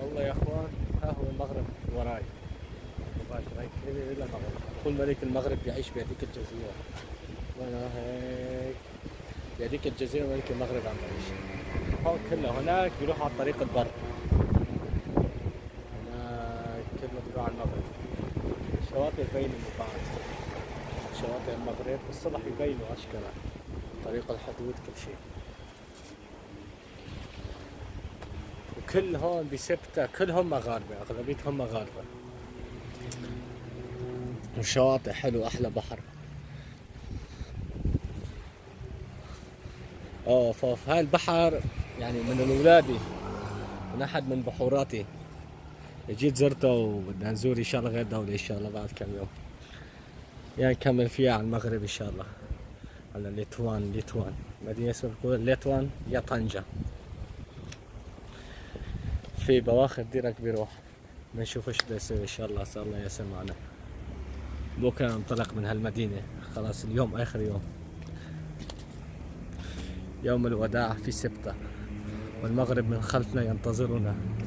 والله يا اخوان، ها هو المغرب وراي مباشر، هيك الى المغرب. يقول ملك المغرب يعيش بهذيك الجزيرة، وانا هيك بهذيك الجزيرة ملك المغرب عم يعيش. هون كله هناك بيروح على طريق البر، هناك كله بيروح على المغرب. الشواطئ يبينوا من بعض، شواطئ المغرب بالصبح يبينوا اشكال، طريق الحدود كل شيء. وكل هون بسبتة كلهم مغاربة، أغلبيتهم مغاربة. والشواطئ حلو، أحلى بحر. فوف هاي البحر يعني من الولادي، من أحد من بحوراتي. جيت زرته وبدنا نزور إن شاء الله غير دولة إن شاء الله بعد كم يوم، يعني نكمل فيها على المغرب إن شاء الله، على ليتوان مدينة اسمها ليتوان يا طنجة. في بواخر ديرك بيروح، بنشوف ايش بده يصير ان شاء الله. صار الله يسر معنا. بكره ننطلق من هالمدينة، خلاص اليوم اخر يوم، يوم الوداع في سبتة، والمغرب من خلفنا ينتظرنا.